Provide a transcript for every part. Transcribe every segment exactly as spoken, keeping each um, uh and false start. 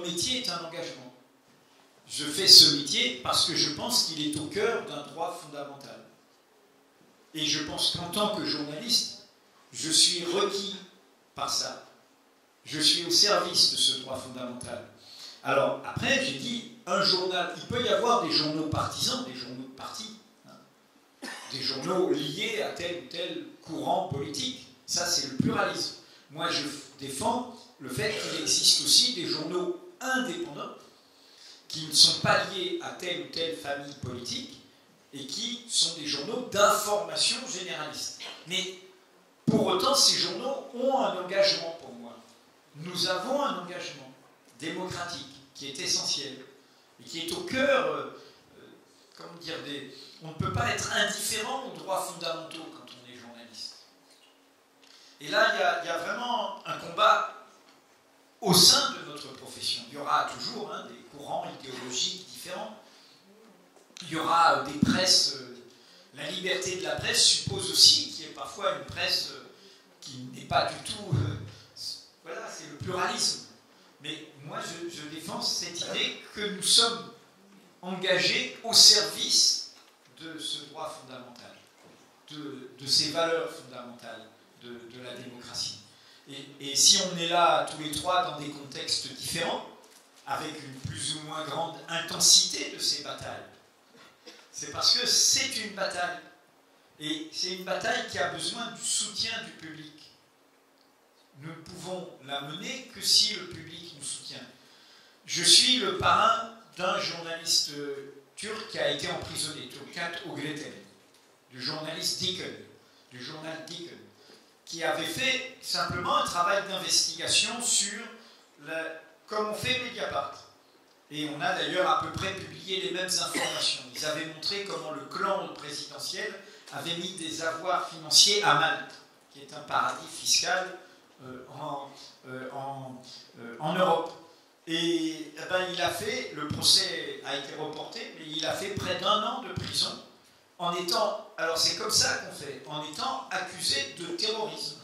métier est un engagement. Je fais ce métier parce que je pense qu'il est au cœur d'un droit fondamental. Et je pense qu'en tant que journaliste, je suis requis par ça. Je suis au service de ce droit fondamental. Alors, après, j'ai dit, un journal, il peut y avoir des journaux partisans, des journaux de parti, hein, des journaux liés à tel ou tel courant politique. Ça, c'est le pluralisme. Moi, je défends le fait qu'il existe aussi des journaux indépendants qui ne sont pas liés à telle ou telle famille politique et qui sont des journaux d'information généraliste. Mais pour autant, ces journaux ont un engagement pour moi. Nous avons un engagement démocratique qui est essentiel et qui est au cœur, euh, euh, comment dire, des... on ne peut pas être indifférent aux droits fondamentaux quand on est journaliste. Et là, il y a, il y a vraiment un combat au sein de notre profession. Il y aura toujours hein, des courants idéologiques différents. Il y aura des presses. Euh, la liberté de la presse suppose aussi qu'il y ait parfois une presse euh, qui n'est pas du tout... Euh, voilà, c'est le pluralisme. Mais moi, je, je défends cette idée que nous sommes engagés au service de ce droit fondamental, de, de ces valeurs fondamentales de, de la démocratie. Et, et si on est là tous les trois dans des contextes différents, avec une plus ou moins grande intensité de ces batailles, c'est parce que c'est une bataille. Et c'est une bataille qui a besoin du soutien du public. Nous ne pouvons la mener que si le public nous soutient. Je suis le parrain d'un journaliste turc qui a été emprisonné, Turkat Ögleten, du journaliste Diken, du journal Diken, qui avait fait simplement un travail d'investigation sur, la, comme on fait Mediapart. Et on a d'ailleurs à peu près publié les mêmes informations. Ils avaient montré comment le clan présidentiel avait mis des avoirs financiers à Malte, qui est un paradis fiscal euh, en, euh, en, euh, en Europe. Et eh ben, il a fait, le procès a été reporté, mais il a fait près d'un an de prison en étant, alors c'est comme ça qu'on fait, en étant accusé de terrorisme.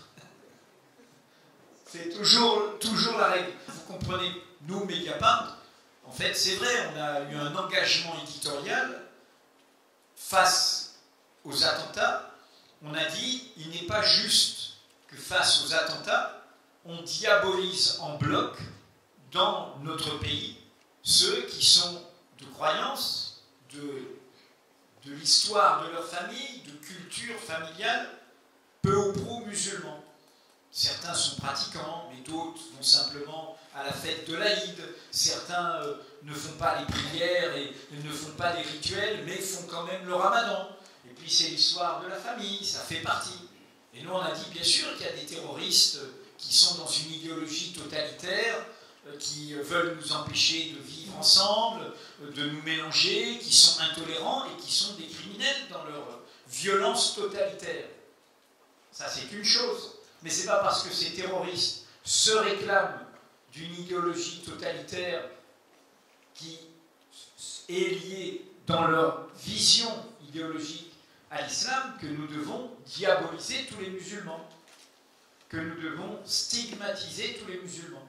C'est toujours, toujours la règle. Vous comprenez, nous, Mediapart, en fait, c'est vrai, on a eu un engagement éditorial face aux attentats. On a dit, il n'est pas juste que face aux attentats, on diabolise en bloc dans notre pays ceux qui sont de croyance, de, de l'histoire de leur famille, de culture familiale, peu ou prou musulmans. Certains sont pratiquants, mais d'autres vont simplement à la fête de l'Aïd. Certains euh, ne font pas les prières et, et ne font pas les rituels, mais font quand même le ramadan. Et puis c'est l'histoire de la famille, ça fait partie. Et nous on a dit bien sûr qu'il y a des terroristes qui sont dans une idéologie totalitaire, euh, qui veulent nous empêcher de vivre ensemble, euh, de nous mélanger, qui sont intolérants et qui sont des criminels dans leur violence totalitaire. Ça c'est une chose. Mais ce n'est pas parce que ces terroristes se réclament d'une idéologie totalitaire qui est liée dans leur vision idéologique à l'islam que nous devons diaboliser tous les musulmans, que nous devons stigmatiser tous les musulmans.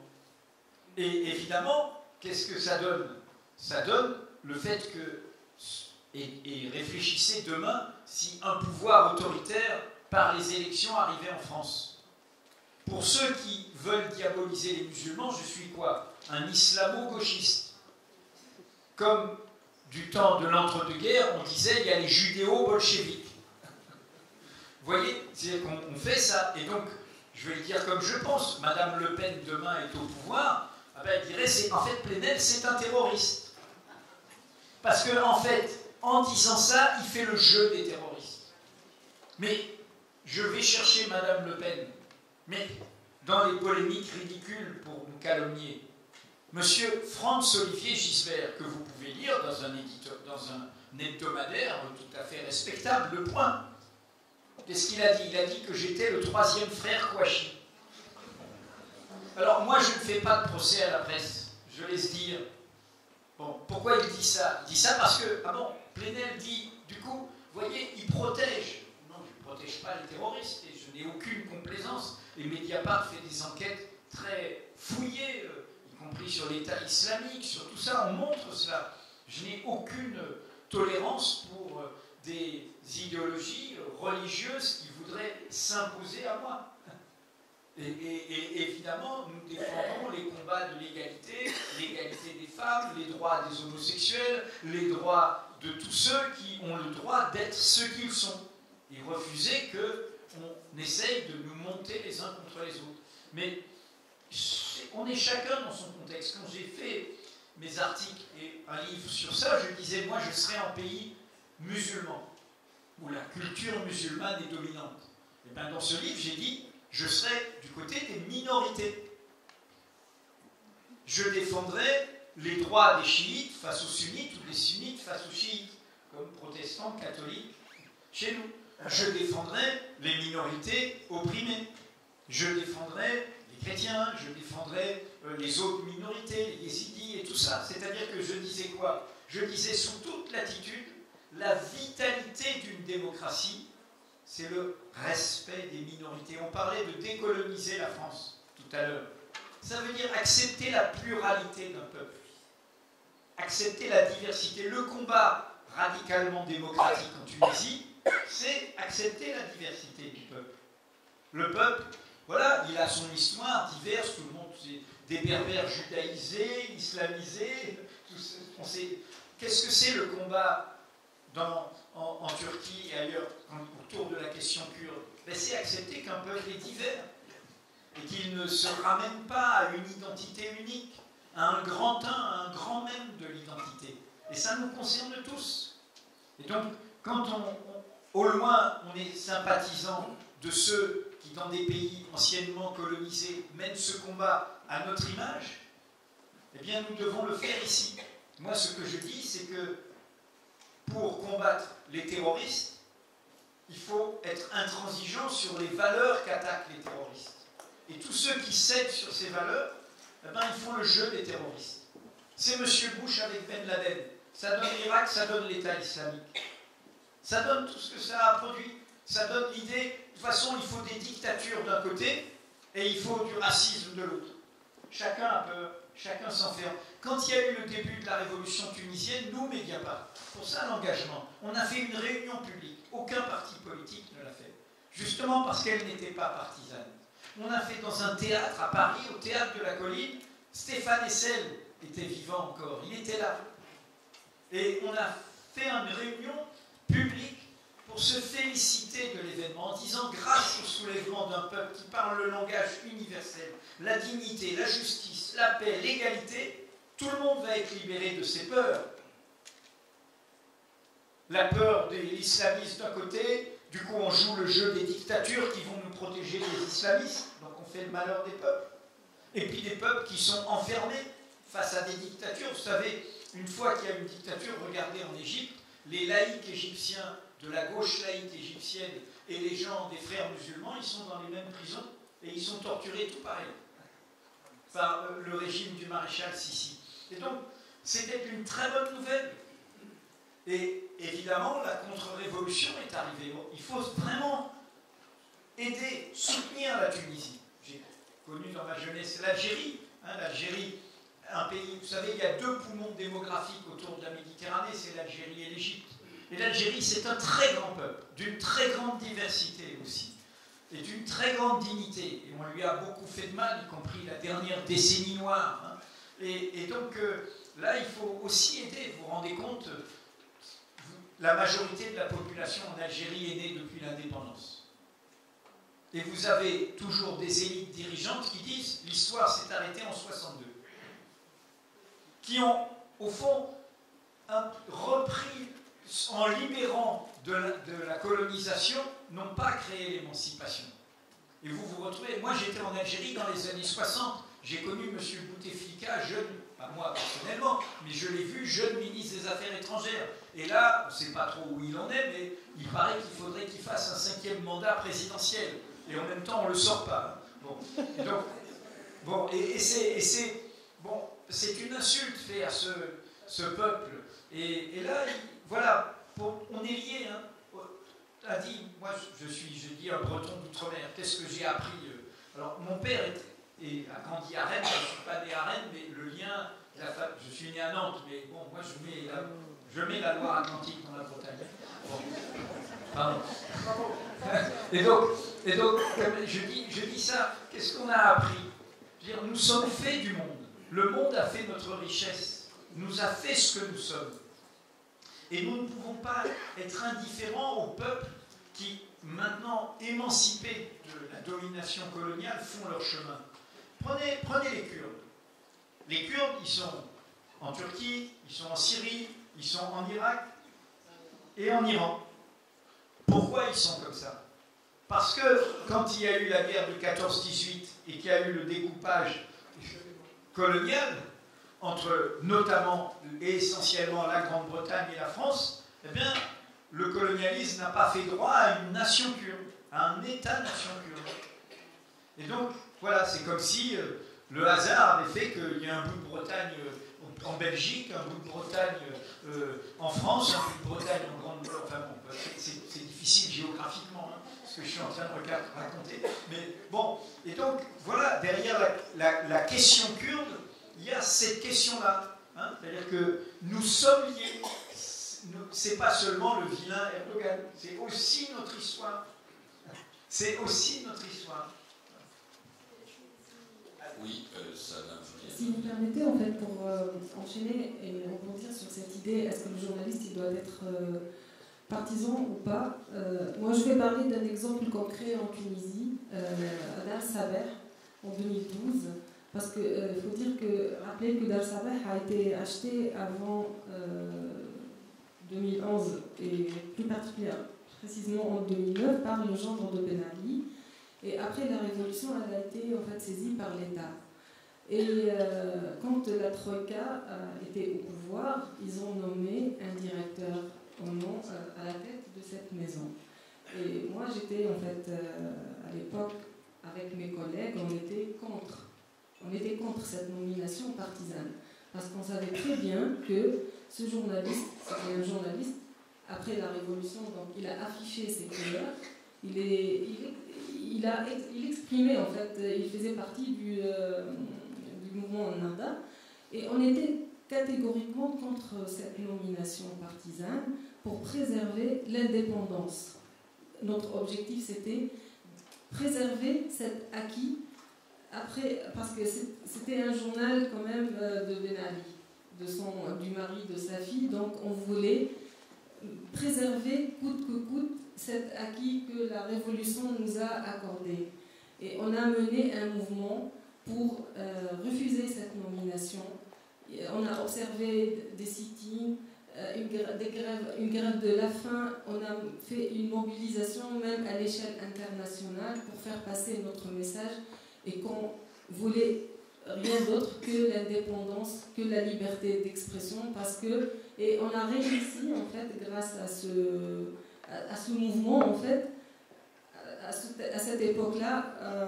Et évidemment, qu'est-ce que ça donne? Ça donne le fait que, et, et réfléchissez demain, si un pouvoir autoritaire par les élections arrivait en France. Pour ceux qui veulent diaboliser les musulmans, je suis quoi? Un islamo-gauchiste. Comme du temps de l'entre-deux-guerres, on disait il y a les judéo-bolcheviques. Vous voyez, c'est qu'on on fait ça. Et donc, je vais le dire comme je pense, Madame Le Pen demain est au pouvoir, ah ben, elle dirait, c'est, en fait, Plenel, c'est un terroriste. Parce que, en fait, en disant ça, il fait le jeu des terroristes. Mais je vais chercher Madame Le Pen. Mais dans les polémiques ridicules pour nous calomnier, Monsieur Franz-Olivier Gisbert, que vous pouvez lire dans un, éditeur, dans un hebdomadaire tout à fait respectable, Le Point, qu'est-ce qu'il a dit? Il a dit que j'étais le troisième frère Kouachi. Alors moi, je ne fais pas de procès à la presse, je laisse dire. Bon, pourquoi il dit ça? Il dit ça parce que, ah bon, Plenel dit, du coup, vous voyez, il protège. Non, je ne protège pas les terroristes et je n'ai aucune complaisance. Et Mediapart fait des enquêtes très fouillées, euh, y compris sur l'État islamique, sur tout ça, on montre cela. Je n'ai aucune tolérance pour des idéologies religieuses qui voudraient s'imposer à moi. Et, et, et évidemment, nous défendons les combats de l'égalité, l'égalité des femmes, les droits des homosexuels, les droits de tous ceux qui ont le droit d'être ce qu'ils sont. Et refuser qu'on essaye de nous monter les uns contre les autres. Mais on est chacun dans son contexte. Quand j'ai fait mes articles et un livre sur ça, je disais, moi je serais en pays musulman, où la culture musulmane est dominante. Et bien dans ce livre, j'ai dit, je serai du côté des minorités. Je défendrai les droits des chiites face aux sunnites ou des sunnites face aux chiites, comme protestants, catholiques, chez nous. Je défendrai les minorités opprimées. Je défendrai les chrétiens, je défendrai euh, les autres minorités, les yézidis et tout ça. C'est-à-dire que je disais quoi? Je disais sous toute latitude, la vitalité d'une démocratie, c'est le respect des minorités. On parlait de décoloniser la France tout à l'heure. Ça veut dire accepter la pluralité d'un peuple, accepter la diversité. Le combat radicalement démocratique en Tunisie, c'est accepter la diversité du peuple. Le peuple, voilà, il a son histoire diverse, tout le monde, c'est des berbères judaïsés, islamisés, qu'est-ce que c'est le combat dans, en, en Turquie et ailleurs, autour de la question kurde? Ben, c'est accepter qu'un peuple est divers et qu'il ne se ramène pas à une identité unique, à un grand un, à un grand même de l'identité. Et ça nous concerne tous. Et donc, quand on, on, au loin, on est sympathisant de ceux qui, dans des pays anciennement colonisés, mènent ce combat à notre image, eh bien, nous devons le faire ici. Moi, ce que je dis, c'est que pour combattre les terroristes, il faut être intransigeant sur les valeurs qu'attaquent les terroristes. Et tous ceux qui cèdent sur ces valeurs, eh ben, ils font le jeu des terroristes. C'est M. Bush avec Ben Laden. Ça donne l'Irak, ça donne l'État islamique. Ça donne tout ce que ça a produit. Ça donne l'idée, de toute façon, il faut des dictatures d'un côté et il faut du racisme de l'autre. Chacun a peur, chacun s'enferme. Quand il y a eu le début de la révolution tunisienne, nous, Mediapart, pour ça l'engagement, on a fait une réunion publique. Aucun parti politique ne l'a fait. Justement parce qu'elle n'était pas partisane. On a fait dans un théâtre à Paris, au théâtre de la Colline. Stéphane Hessel était vivant encore, il était là. Et on a fait une réunion publique pour se féliciter de l'événement en disant, grâce au soulèvement d'un peuple qui parle le langage universel, la dignité, la justice, la paix, l'égalité, tout le monde va être libéré de ses peurs. La peur de l'islamisme d'un côté, du coup on joue le jeu des dictatures qui vont nous protéger des islamistes, donc on fait le malheur des peuples. Et puis des peuples qui sont enfermés face à des dictatures. Vous savez, une fois qu'il y a une dictature, regardez en Égypte, les laïcs égyptiens de la gauche laïque égyptienne et les gens des frères musulmans, ils sont dans les mêmes prisons et ils sont torturés tout pareil par le régime du maréchal Sissi. Et donc, c'était une très bonne nouvelle. Et évidemment, la contre-révolution est arrivée. Il faut vraiment aider, soutenir la Tunisie. J'ai connu dans ma jeunesse l'Algérie. Hein, L'Algérie, un pays, vous savez, il y a deux poumons démographiques autour de la Méditerranée, c'est l'Algérie et l'Égypte. Et l'Algérie, c'est un très grand peuple, d'une très grande diversité aussi, et d'une très grande dignité. Et on lui a beaucoup fait de mal, y compris la dernière décennie noire. Hein. Et, et donc, euh, là, il faut aussi aider. Vous vous rendez compte, vous, la majorité de la population en Algérie est née depuis l'indépendance. Et vous avez toujours des élites dirigeantes qui disent « l'histoire s'est arrêtée en soixante-deux », qui ont, au fond, un, repris, en libérant de la, de la colonisation, n'ont pas créé l'émancipation. Et vous vous retrouvez... Moi, j'étais en Algérie dans les années soixante. J'ai connu M. Bouteflika, jeune, pas moi personnellement, mais je l'ai vu, jeune ministre des Affaires étrangères. Et là, on ne sait pas trop où il en est, mais il paraît qu'il faudrait qu'il fasse un cinquième mandat présidentiel. Et en même temps, on ne le sort pas. Bon, et donc, bon, et, et c'est... Bon, c'est une insulte faite à ce, ce peuple. Et, et là, il, voilà, pour, on est liés. Hein. A dit, moi, je suis, je dis un breton d'outre-mer. Qu'est-ce que j'ai appris? Alors, mon père était et a grandi à Rennes. Je ne suis pas né à Rennes, mais le lien, la fa... je suis né à Nantes, mais bon, moi je mets la, je mets la Loire-Atlantique dans la Bretagne. Bon. Pardon. Et donc, et donc comme je, dis, je dis ça, qu'est-ce qu'on a appris? Je veux dire, nous sommes faits du monde. Le monde a fait notre richesse, nous a fait ce que nous sommes. Et nous ne pouvons pas être indifférents aux peuples qui, maintenant émancipés de la domination coloniale, font leur chemin. Prenez, prenez les Kurdes. Les Kurdes, ils sont en Turquie, ils sont en Syrie, ils sont en Irak et en Iran. Pourquoi ils sont comme ça? Parce que quand il y a eu la guerre de quatorze dix-huit et qu'il y a eu le découpage colonial, entre notamment et essentiellement la Grande-Bretagne et la France, eh bien, le colonialisme n'a pas fait droit à une nation kurde, à un État-nation kurde. Et donc, voilà, c'est comme si euh, le hasard avait fait qu'il y a un bout de Bretagne euh, en Belgique, un bout de Bretagne euh, en France, un bout de Bretagne en Grande-Bretagne. Enfin bon, c'est difficile géographiquement, hein, ce que je suis en train de raconter. Mais bon, et donc, voilà, derrière la, la, la question kurde, il y a cette question-là. Hein, c'est-à-dire que nous sommes liés. C'est pas seulement le vilain Erdogan, c'est aussi notre histoire. C'est aussi notre histoire. Oui, euh, ça n'a rien. Si vous permettez, en fait, pour euh, enchaîner et rebondir sur cette idée, est-ce que le journaliste il doit être euh, partisan ou pas? euh, Moi, je vais parler d'un exemple concret en Tunisie, euh, à Dar Saber, en deux mille douze. Parce qu'il euh, faut dire que, rappelez que Dar Saber a été acheté avant euh, deux mille onze et plus particulièrement, précisément en deux mille neuf, par le gendre de Ben Ali. Et après la révolution, elle a été en fait saisie par l'État. Et euh, quand la Troïka euh, était au pouvoir, ils ont nommé un directeur au nom, euh, à la tête de cette maison. Et moi, j'étais en fait, euh, à l'époque, avec mes collègues, on était contre. On était contre cette nomination partisane. Parce qu'on savait très bien que ce journaliste, c'était un journaliste, après la Révolution, donc il a affiché ses couleurs, il, est, il, il, a, il exprimait en fait, il faisait partie du, euh, du mouvement Nada, et on était catégoriquement contre cette nomination partisane pour préserver l'indépendance. Notre objectif, c'était préserver cet acquis. Après, parce que c'était un journal quand même de Ben Ali, de son, du mari de sa fille, donc on voulait préserver coûte que coûte cet acquis que la Révolution nous a accordé. Et on a mené un mouvement pour euh, refuser cette nomination. On a observé des sit-ins, euh, une, des grèves, une grève de la faim, on a fait une mobilisation même à l'échelle internationale pour faire passer notre message et qu'on voulait rien d'autre que l'indépendance, que la liberté d'expression, parce que, et on a réussi en fait grâce à ce, à, à ce mouvement en fait, à, ce, à cette époque-là, euh,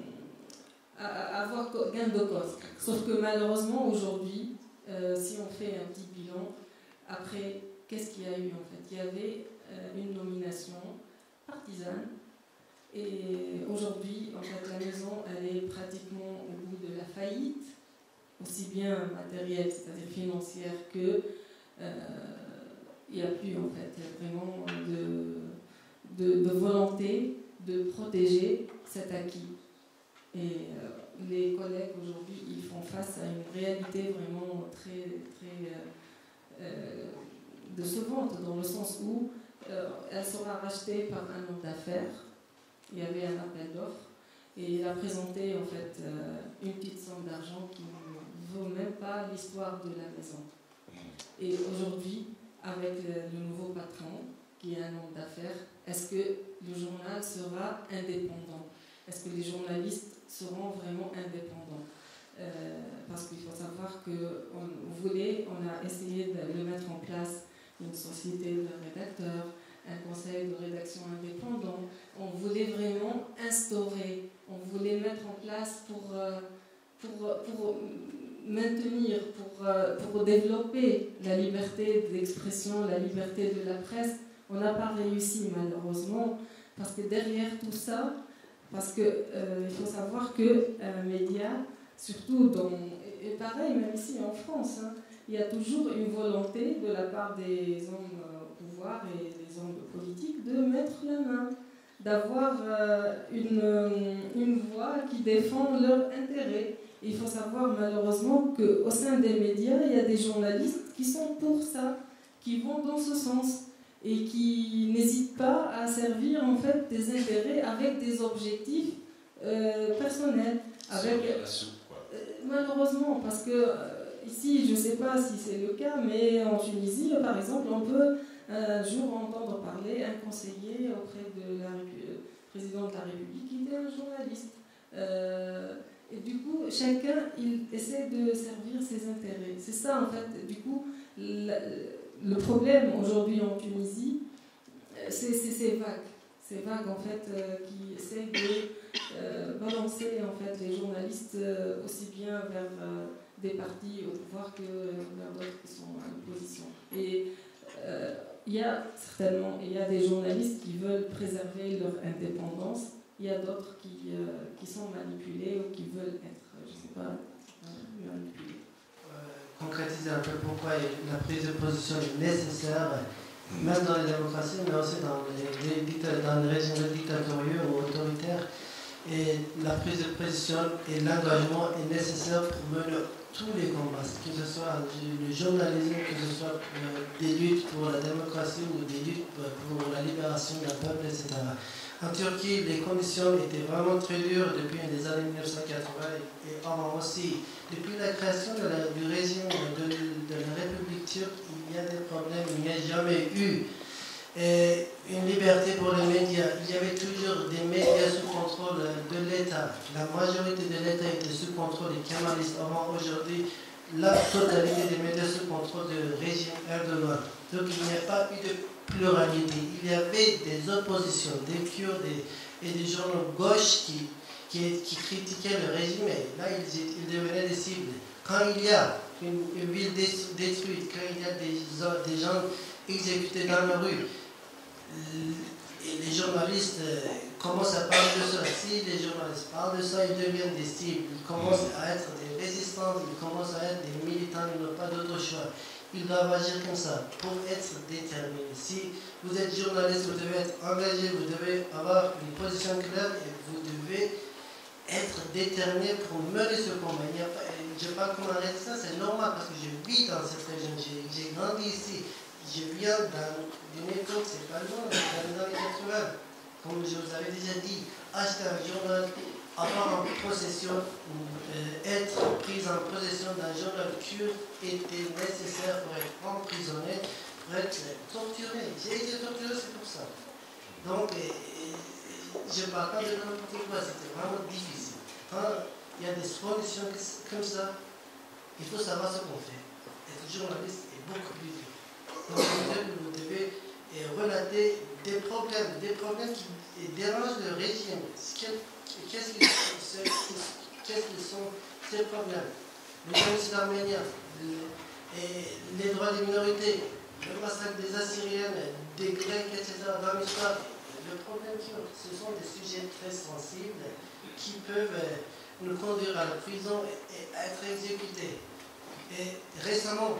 à, à avoir gain de cause. Sauf que malheureusement aujourd'hui, euh, si on fait un petit bilan, après, qu'est-ce qu'il y a eu en fait? Il y avait euh, une nomination partisane. Et aujourd'hui, en fait, la maison, elle est pratiquement au bout de la faillite, aussi bien matérielle, c'est-à-dire financière, que euh, il n'y a plus en fait vraiment de, de, de volonté de protéger cet acquis. Et euh, les collègues aujourd'hui, ils font face à une réalité vraiment très, très euh, euh, décevante, dans le sens où euh, elle sera rachetée par un homme d'affaires. Il y avait un appel d'offres et il a présenté en fait euh, une petite somme d'argent qui ne vaut même pas l'histoire de la maison. Et aujourd'hui, avec le, le nouveau patron, qui est un homme d'affaires, est-ce que le journal sera indépendant? Est-ce que les journalistes seront vraiment indépendants? euh, Parce qu'il faut savoir qu'on voulait, on a essayé de le mettre en place, une société de rédacteurs, un conseil de rédaction indépendant. On voulait vraiment instaurer, on voulait mettre en place pour, pour, pour maintenir, pour, pour développer la liberté d'expression, la liberté de la presse. On n'a pas réussi malheureusement, parce que derrière tout ça, Parce qu'il euh, faut savoir qu'un média, surtout dans... Et pareil, même ici en France, hein, il y a toujours une volonté de la part des hommes au pouvoir et des hommes politiques de mettre la main, d'avoir euh, une, une voix qui défend leurs intérêts. Il faut savoir malheureusement qu'au sein des médias, il y a des journalistes qui sont pour ça, qui vont dans ce sens et qui n'hésitent pas à servir en fait des intérêts avec des objectifs euh, personnels. Avec, la soupe, quoi. Euh, malheureusement, parce que euh, ici, je ne sais pas si c'est le cas, mais en Tunisie, par exemple, on peut un jour entendre parler un conseiller auprès de la euh, président de la République qui était un journaliste. Euh, et du coup, chacun, il essaie de servir ses intérêts. C'est ça, en fait, du coup, la, le problème aujourd'hui en Tunisie, c'est ces vagues. Ces vagues, en fait, euh, qui essayent de euh, balancer, en fait, les journalistes euh, aussi bien vers euh, des partis au pouvoir que vers d'autres qui sont à l'opposition. Et euh, il y a certainement, il y a des journalistes qui veulent préserver leur indépendance. Il y a d'autres qui, euh, qui sont manipulés ou qui veulent être, je ne sais pas, euh, manipulés. Euh, concrétiser un peu pourquoi la prise de position est nécessaire, même dans les démocraties, mais aussi dans les, les, dans les régimes dictatoriaux ou autoritaires. Et la prise de position et l'engagement est nécessaire pour mener tous les combats, que ce soit le journalisme, que ce soit des luttes pour la démocratie ou des luttes pour la libération d'un peuple, et cetera. En Turquie, les conditions étaient vraiment très dures depuis les années mille neuf cent quatre-vingts et avant aussi. Depuis la création de la, du régime de, de la République turque, il y a des problèmes, il n'y a jamais eu et une liberté pour les médias. Il y avait toujours des médias sous contrôle de l'État. La majorité de l'État était sous contrôle des kémalistes. Avant aujourd'hui, la totalité des médias sous contrôle du régime Erdogan. Donc il n'y a pas eu de pluralité. Il y avait des oppositions, des Kurdes et, et des journaux gauche qui, qui, qui critiquaient le régime. Et là, ils, ils devenaient des cibles. Quand il y a une, une ville détruite, quand il y a des, des gens exécutés dans la rue, et les journalistes commencent à parler de ça. Si les journalistes parlent de ça, ils deviennent des cibles. Ils commencent à être des résistants, ils commencent à être des militants, ils n'ont pas d'autre choix. Ils doivent agir comme ça pour être déterminés. Si vous êtes journaliste, vous devez être engagé, vous devez avoir une position claire et vous devez être déterminé pour mener ce combat. Il n'y a pas, je ne sais pas comment arrêter ça, c'est normal parce que je vis dans cette région, j'ai grandi ici. Je viens d'une époque, c'est pas loin, dans les années quatre-vingts. Comme je vous avais déjà dit, acheter un journal, avoir en possession, euh, être pris en possession d'un journal kurde était nécessaire pour être emprisonné, pour être torturé. J'ai été torturé, c'est pour ça. Donc, euh, je ne parle pas de n'importe quoi, c'était vraiment difficile. Quand il y a des conditions comme ça, il faut savoir ce qu'on fait. Être journaliste est beaucoup plus dur. Donc vous devez relater des problèmes, des problèmes qui dérangent le régime. Qu'est-ce que sont ces problèmes? Le génocide arménien, les droits des minorités, le massacre des Assyriennes, des Grecs, et cetera dans l'histoire. Le problème, ce sont des sujets très sensibles qui peuvent nous conduire à la prison et être exécutés. Et récemment,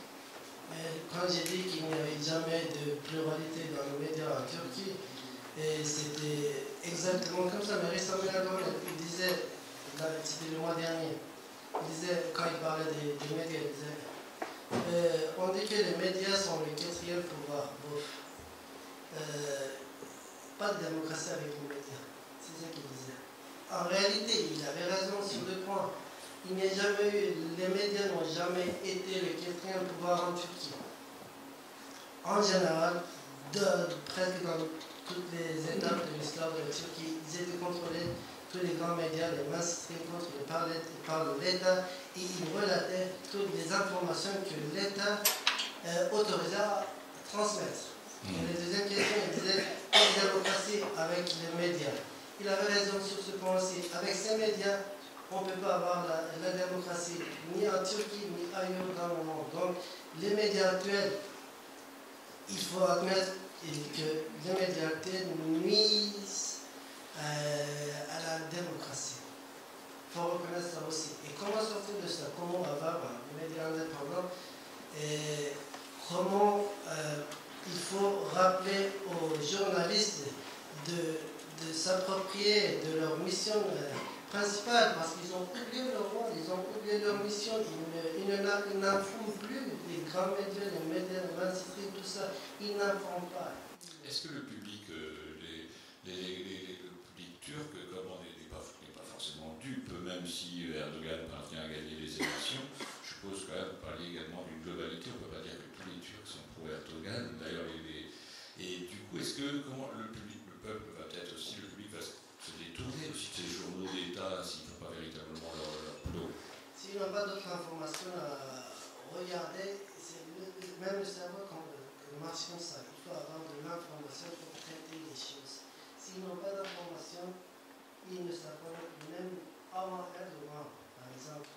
quand j'ai dit qu'il n'y avait jamais de pluralité dans les médias en Turquie, c'était exactement comme ça. Mais récemment, il disait, c'était le mois dernier, il disait, quand il parlait des, des médias, il disait, euh, on dit que les médias sont le quatrième pouvoir. Bon, euh, pas de démocratie avec les médias. C'est ça qu'il disait. En réalité, il avait raison sur le point. Il n'y a jamais eu, les médias n'ont jamais été le quatrième pouvoir en Turquie. En général, de, presque dans toutes les étapes de l'histoire de la Turquie, ils étaient contrôlés, tous les grands médias, les mainstream contrôlés par l'État, et ils relataient toutes les informations que l'État euh, autorisait à transmettre. Et la deuxième question, il disait, la démocratie avec les médias. Il avait raison sur ce point aussi. Avec ces médias, on ne peut pas avoir la, la démocratie, ni en Turquie, ni ailleurs dans le monde. Donc, les médias actuels, il faut admettre que les médias actuels nuisent euh, de s'approprier de leur mission euh, principale, parce qu'ils ont oublié leur rôle, ils ont oublié leur mission, ils n'informent plus les grands médias, les médias, l'industrie, tout ça, ils n'informent pas. Est-ce que le public, euh, les, les, les, les, le public turc, comme on n'est pas, pas forcément dupe, même si Erdogan parvient à gagner les élections, je suppose quand même, vous parliez également d'une globalité, on ne peut pas dire que tous les Turcs sont pro-Erdogan, d'ailleurs, les, les, et du coup, est-ce que comment le public, le peuple va peut-être aussi, le public va se détourner aussi de ces journaux d'État s'ils ne font pas véritablement leur, leur boulot? S'ils n'ont pas d'autres informations à regarder, c'est même le cerveau quand le marche comme ça. Il faut avoir de l'information pour traiter les choses. S'ils n'ont pas d'information, ils ne savent pas même avant Erdogan, par exemple.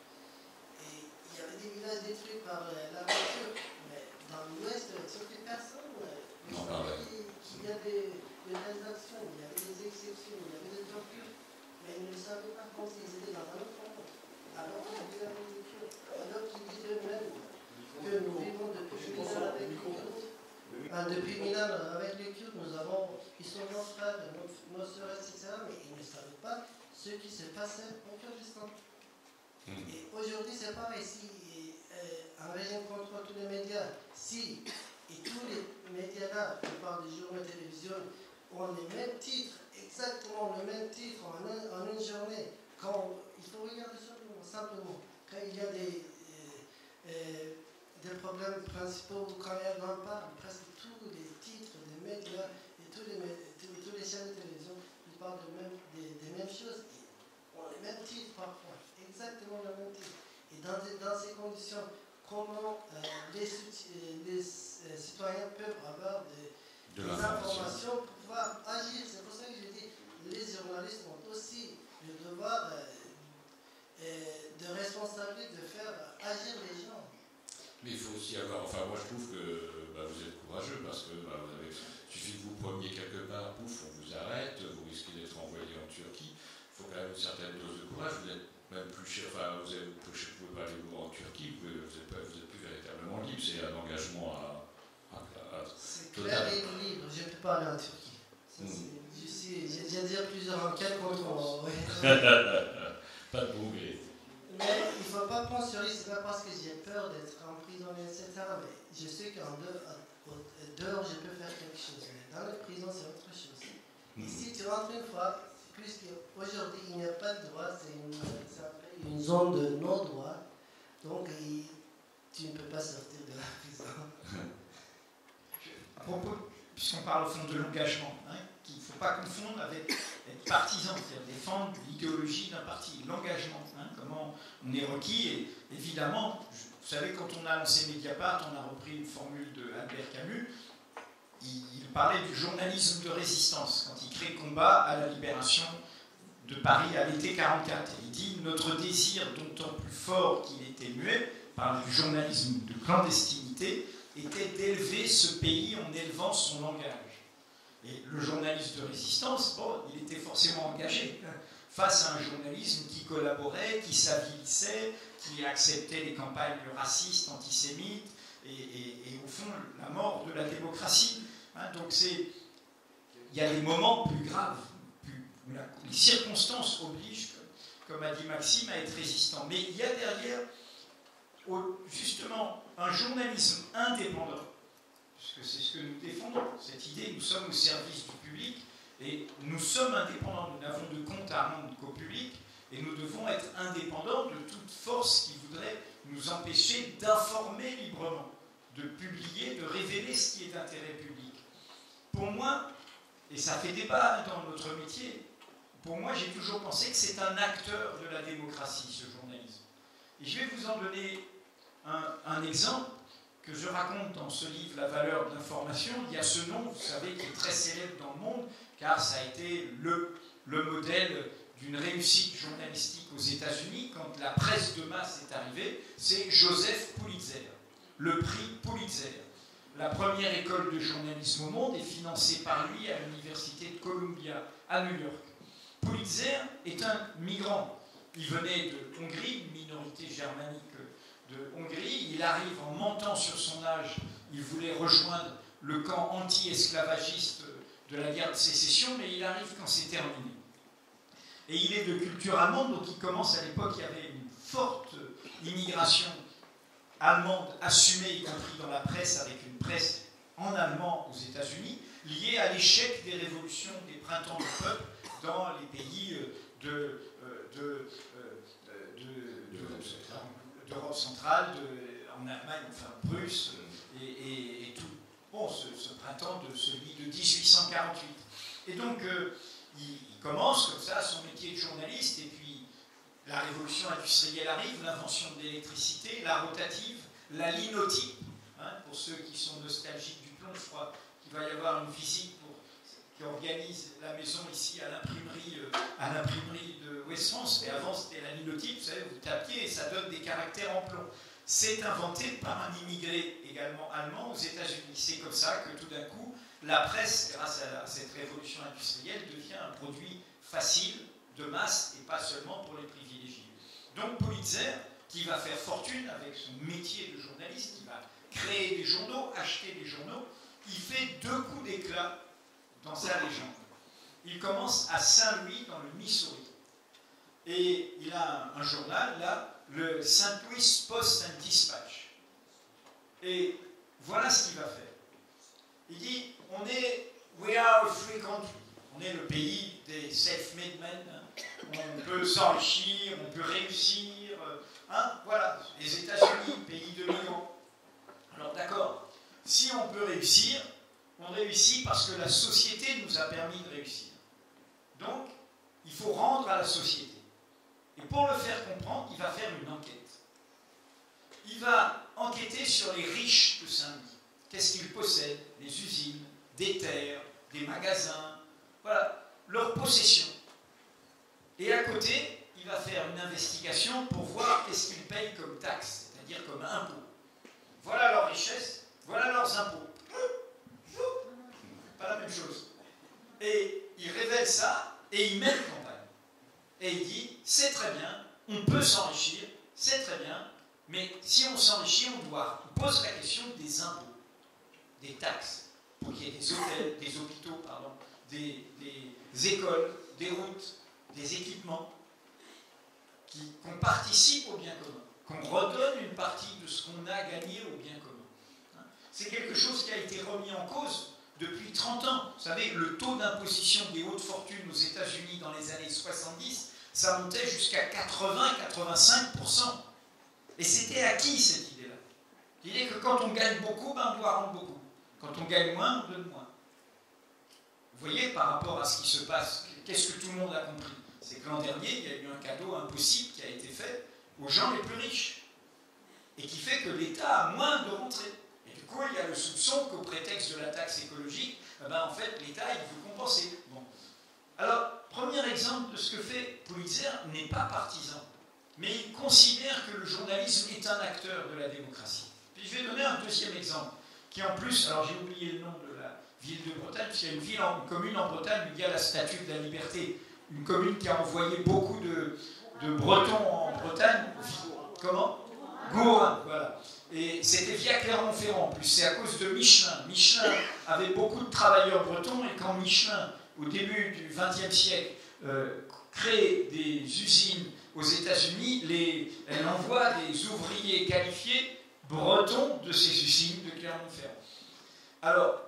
Et il y avait des villages détruits par la voiture, mais dans l'Ouest, sur les personnes, non, pas vrai. Il y a des, des réactions, il y avait des exceptions, il y avait des tortures, mais ils ne savaient pas quand ils étaient dans un autre monde. Alors qu'ils vivaient avec les Turcs, alors qu'ils disent eux-mêmes que nous vivons depuis mille ans avec les Kurdes. Enfin, depuis mille ans avec les Kurdes, nous avons, ils sont nos frères, nos, nos sœurs, et cetera, mais ils ne savaient pas ce qui se passait au Kurdistan. Mm. Et aujourd'hui, c'est pareil, si euh, un régime contrôle tous les médias, si et tous les médias-là, on parle des journaux de télévision, ont les mêmes titres, exactement le même titre en, un, en une journée. Quand, il faut regarder simplement, simplement. Quand il y a des, euh, euh, des problèmes principaux, quand on parle, presque tous les titres des médias et tous les, tous, tous les chaînes de télévision, ils parlent de même, des, des mêmes choses. Ils ont les mêmes titres parfois, exactement le même titre. Et dans, des, dans ces conditions, comment euh, les, les euh, citoyens peuvent avoir des, de des informations pour pouvoir agir. C'est pour ça que je dis les journalistes ont aussi le devoir euh, euh, de responsabilité de faire agir les gens. Mais il faut aussi avoir, enfin moi je trouve que bah, vous êtes courageux parce que bah, vous avez, il suffit que vous preniez quelque part, pouf, on vous arrête, vous risquez d'être envoyé en Turquie. Il faut quand même une certaine dose de courage. Vous êtes même plus cher, enfin vous ne pouvez pas aller vous en Turquie, vous n'êtes vous êtes plus véritablement libre, c'est un engagement à, à, à c'est clair et libre, je ne peux pas aller en Turquie. Ça, mm. Je suis, j'ai déjà dit plusieurs enquêtes contre moi. Ouais. Pas de progrès. Mais il ne faut pas prendre sur risque, c'est pas parce que j'ai peur d'être emprisonné, et cetera. Mais je sais qu'en dehors, dehors, je peux faire quelque chose. Mais dans la prison, c'est autre chose. Mm. Et si tu rentres une fois, puisqu'aujourd'hui, il n'y a pas de droit, c'est une, une zone de non-droit, donc il, tu ne peux pas sortir de la prison. À propos, puisqu'on parle au fond de l'engagement, hein, qu'il ne faut pas confondre avec être partisan, c'est-à-dire défendre l'idéologie d'un parti, l'engagement, hein, comment on est requis, et évidemment, vous savez, quand on a lancé Mediapart, on a repris une formule de Albert Camus, il, il parlait du journalisme de résistance, quand il crée Combat à la libération de Paris à l'été quarante-quatre. Et il dit « Notre désir, d'autant plus fort qu'il était muet, par le journalisme de clandestinité, était d'élever ce pays en élevant son langage. » Et le journaliste de résistance, bon, il était forcément engagé face à un journalisme qui collaborait, qui s'avilissait, qui acceptait les campagnes racistes, antisémites, et, et, et au fond, la mort de la démocratie. Hein, donc c'est, il y a des moments plus graves, plus, où la, les circonstances obligent, comme a dit Maxime, à être résistant. Mais il y a derrière, au, justement, un journalisme indépendant, puisque c'est ce que nous défendons, cette idée, nous sommes au service du public, et nous sommes indépendants, nous n'avons de compte à rendre qu'au public, et nous devons être indépendants de toute force qui voudrait nous empêcher d'informer librement, de publier, de révéler ce qui est d'intérêt public. Pour moi, et ça fait débat dans notre métier, pour moi j'ai toujours pensé que c'est un acteur de la démocratie, ce journalisme. Et je vais vous en donner un, un exemple que je raconte dans ce livre, La valeur de l'information. Il y a ce nom, vous savez, qui est très célèbre dans le monde, car ça a été le, le modèle d'une réussite journalistique aux États-Unis quand la presse de masse est arrivée, c'est Joseph Pulitzer, le prix Pulitzer. La première école de journalisme au monde est financée par lui à l'université de Columbia, à New York. Pulitzer est un migrant. Il venait de Hongrie, une minorité germanique de Hongrie. Il arrive en mentant sur son âge. Il voulait rejoindre le camp anti-esclavagiste de la guerre de sécession, mais il arrive quand c'est terminé. Et il est de culture allemande, donc il commence à l'époque, il y avait une forte immigration allemande assumée, y compris dans la presse, avec une presse en allemand aux États-Unis, liée à l'échec des révolutions, des printemps du peuple dans les pays de, de, de, de, de, d'Europe centrale, de, en Allemagne, enfin Prusse, et, et, et tout. Bon, ce, ce printemps de celui de dix-huit cent quarante-huit. Et donc, euh, il, il commence comme ça son métier de journaliste, et puis la révolution industrielle arrive, l'invention de l'électricité, la rotative, la linotype, hein, pour ceux qui sont nostalgiques du plomb, je crois qu'il va y avoir une visite pour, qui organise la maison ici à l'imprimerie euh, à l'imprimerie de West-France, mais avant c'était la linotype, vous savez, vous tapiez et ça donne des caractères en plomb. C'est inventé par un immigré également allemand aux États-Unis. C'est comme ça que tout d'un coup, la presse, grâce à cette révolution industrielle, devient un produit facile, de masse, et pas seulement pour les privilégiés. Donc Pulitzer, qui va faire fortune avec son métier de journaliste, qui va créer des journaux, acheter des journaux, il fait deux coups d'éclat dans sa légende. Il commence à Saint-Louis, dans le Missouri. Et il a un, un journal, là, le Saint Louis Post and Dispatch. Et voilà ce qu'il va faire. Il dit, on est, we are a free country. On est le pays des self-made men. Hein. On peut s'enrichir, on peut réussir. Hein, voilà, les États-Unis, pays de migrants. Alors d'accord, si on peut réussir, on réussit parce que la société nous a permis de réussir. Donc, il faut rendre à la société. Et pour le faire comprendre, il va faire une enquête. Il va enquêter sur les riches de Saint-Louis. Qu'est-ce qu'ils possèdent? Des usines, des terres, des magasins, voilà, leurs possessions. Et à côté, il va faire une investigation pour voir qu'est-ce qu'ils payent comme taxes, c'est-à-dire comme impôts. Voilà leur richesse, voilà leurs impôts. Pas la même chose. Et il révèle ça et il met en campagne. Et il dit, c'est très bien, on peut s'enrichir, c'est très bien, mais si on s'enrichit, on doit. Il pose la question des impôts, des taxes, pour qu'il y ait des hôtels, des hôpitaux, pardon, des, des écoles, des routes, des équipements, qui, qu'on participe au bien commun, qu'on redonne une partie de ce qu'on a gagné au bien commun. C'est quelque chose qui a été remis en cause depuis trente ans. Vous savez, le taux d'imposition des hautes fortunes aux États-Unis dans les années soixante-dix, ça montait jusqu'à quatre-vingts à quatre-vingt-cinq pour cent. Et c'était acquis, cette idée-là. L'idée que quand on gagne beaucoup, ben on doit rendre beaucoup. Quand on gagne moins, on donne moins. Vous voyez, par rapport à ce qui se passe, qu'est-ce que tout le monde a compris? C'est que l'an dernier, il y a eu un cadeau impossible qui a été fait aux gens les plus riches. Et qui fait que l'État a moins de rentrées. Et du coup, il y a le soupçon qu'au prétexte de la taxe écologique, eh ben, en fait, l'État, il veut compenser. Bon. Alors, premier exemple de ce que fait Pulitzer n'est pas partisan, mais il considère que le journalisme est un acteur de la démocratie. Puis je vais donner un deuxième exemple, qui en plus, alors j'ai oublié le nom de la ville de Bretagne, parce qu'il y a une ville, en, une commune en Bretagne où il y a la Statue de la Liberté, une commune qui a envoyé beaucoup de, de Bretons en Bretagne. Comment? Gourin, voilà. Et c'était via Clermont-Ferrand, en plus, c'est à cause de Michelin. Michelin avait beaucoup de travailleurs bretons, et quand Michelin, au début du vingtième siècle, euh, crée des usines aux États-Unis, les, elle envoie des ouvriers qualifiés bretons de ces usines de Clermont-Ferrand. Alors,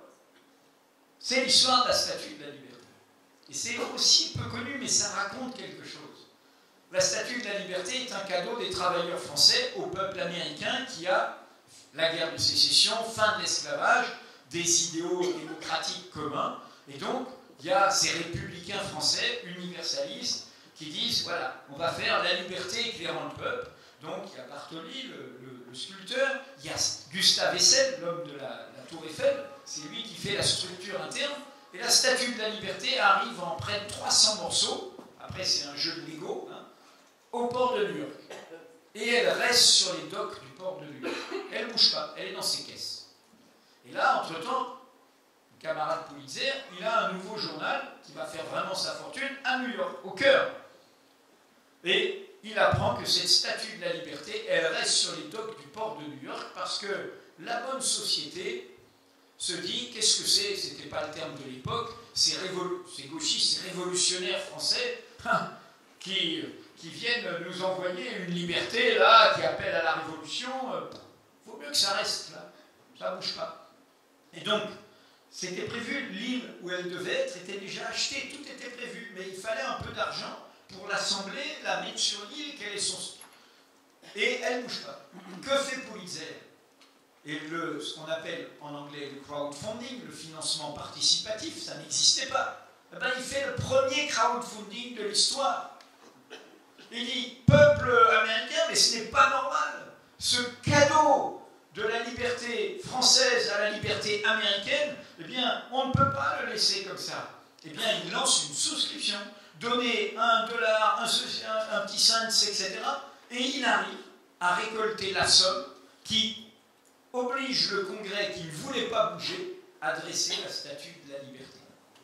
c'est l'histoire de la Statue de la Liberté. Et c'est aussi peu connu, mais ça raconte quelque chose. La Statue de la Liberté est un cadeau des travailleurs français au peuple américain qui a la guerre de sécession, fin de l'esclavage, des idéaux démocratiques communs. Et donc, il y a ces républicains français, universalistes, qui disent, voilà, on va faire la liberté éclairant le peuple. Donc, il y a Bartoli, le, le, le sculpteur, il y a Gustave Eiffel, l'homme de la, la tour Eiffel, c'est lui qui fait la structure interne. Et la Statue de la Liberté arrive en près de trois cents morceaux, après c'est un jeu de Lego, hein, au port de New York. Et elle reste sur les docks du port de New York. Elle ne bouge pas, elle est dans ses caisses. Et là, entre-temps, le camarade Pulitzer, il a un nouveau journal qui va faire vraiment sa fortune à New York, au cœur. Et il apprend que cette Statue de la Liberté, elle reste sur les docks du port de New York parce que la bonne société se dit, qu'est-ce que c'est? C'était pas le terme de l'époque, ces, ces gauchistes, ces révolutionnaires français hein, qui, qui viennent nous envoyer une liberté là, qui appelle à la révolution. Il vaut mieux que ça reste là, ça ne bouge pas. Et donc, c'était prévu, l'île où elle devait être était déjà achetée, tout était prévu, mais il fallait un peu d'argent pour l'assembler, la mettre sur l'île, quel est son... Et elle ne bouge pas. Que fait Pulitzer? Et le, ce qu'on appelle en anglais le crowdfunding, le financement participatif, ça n'existait pas. Eh ben, il fait le premier crowdfunding de l'histoire. Il dit, peuple américain, mais ce n'est pas normal. Ce cadeau de la liberté française à la liberté américaine, eh bien, on ne peut pas le laisser comme ça. Eh bien, il lance une souscription, donner un dollar, un, un, un petit cent, et cetera. Et il arrive à récolter la somme qui oblige le Congrès qui ne voulait pas bouger à dresser la statue de la liberté.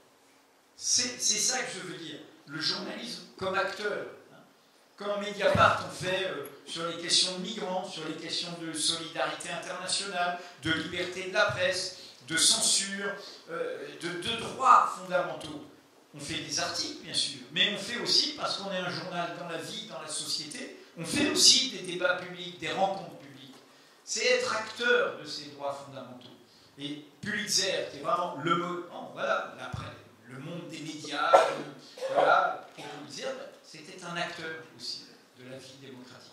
C'est ça que je veux dire. Le journalisme comme acteur. Hein. Comme Mediapart on fait euh, sur les questions de migrants, sur les questions de solidarité internationale, de liberté de la presse, de censure, euh, de, de droits fondamentaux. On fait des articles, bien sûr, mais on fait aussi, parce qu'on est un journal dans la vie, dans la société, on fait aussi des débats publics, des rencontres publiques. C'est être acteur de ces droits fondamentaux. Et Pulitzer, qui est vraiment le mot, non, voilà, après, le monde des médias, le, voilà, et Pulitzer, c'était un acteur aussi de la vie démocratique.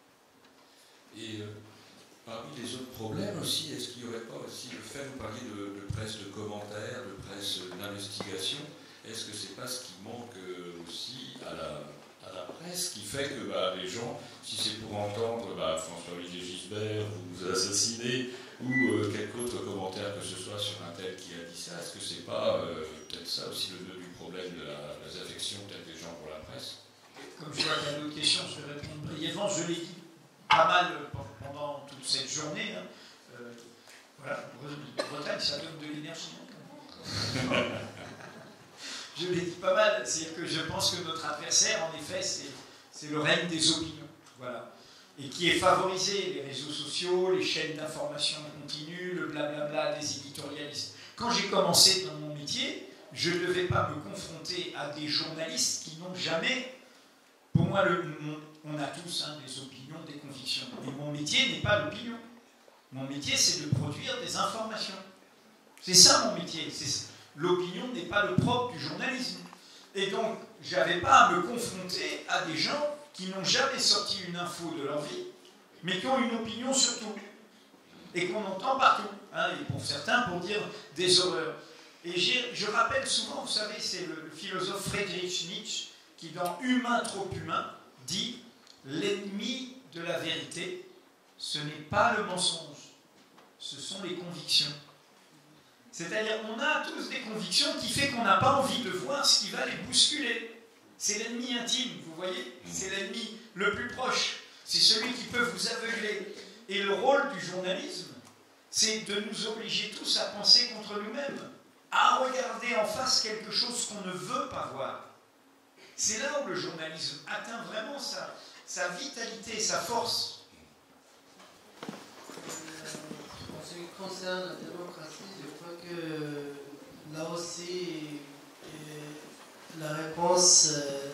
Et euh, parmi les autres problèmes aussi, est-ce qu'il n'y aurait pas aussi le fait, vous parliez de, de presse de commentaires, de presse d'investigation, est-ce que c'est pas ce qui manque aussi à la, à la presse, qui fait que bah, les gens, si c'est pour entendre bah, François-Olivier Gisbert vous assassiner, ou euh, quelque autre commentaire que ce soit sur un tel qui a dit ça, est-ce que c'est pas euh, peut-être ça aussi le nœud du problème de la, des affections peut-être des gens pour la presse? Comme je vois qu'il y a d'autres questions, je vais répondre brièvement. Je l'ai dit pas mal pendant toute cette journée. Hein. Euh, voilà, Bretagne, ça donne de l'énergie. Je l'ai dit pas mal, c'est-à-dire que je pense que notre adversaire, en effet, c'est le règne des opinions. Voilà. Et qui est favorisé, les réseaux sociaux, les chaînes d'information continue, le blablabla des éditorialistes. Quand j'ai commencé dans mon métier, je ne devais pas me confronter à des journalistes qui n'ont jamais... Pour moi, le, on a tous hein, des opinions, des convictions. Mais mon métier n'est pas l'opinion. Mon métier, c'est de produire des informations. C'est ça mon métier. L'opinion n'est pas le propre du journalisme. Et donc, je n'avais pas à me confronter à des gens qui n'ont jamais sorti une info de leur vie, mais qui ont une opinion sur tout. Et qu'on entend partout. Hein, et pour certains, pour dire des horreurs. Et je rappelle souvent, vous savez, c'est le, le philosophe Friedrich Nietzsche qui, dans Humain trop humain, dit « L'ennemi de la vérité, ce n'est pas le mensonge, ce sont les convictions. » C'est-à-dire, on a tous des convictions qui fait qu'on n'a pas envie de voir ce qui va les bousculer. C'est l'ennemi intime, vous voyez? C'est l'ennemi le plus proche. C'est celui qui peut vous aveugler. Et le rôle du journalisme, c'est de nous obliger tous à penser contre nous-mêmes, à regarder en face quelque chose qu'on ne veut pas voir. C'est là où le journalisme atteint vraiment sa, sa vitalité, sa force. En ce qui concerne la démocratie, je crois que là aussi, la réponse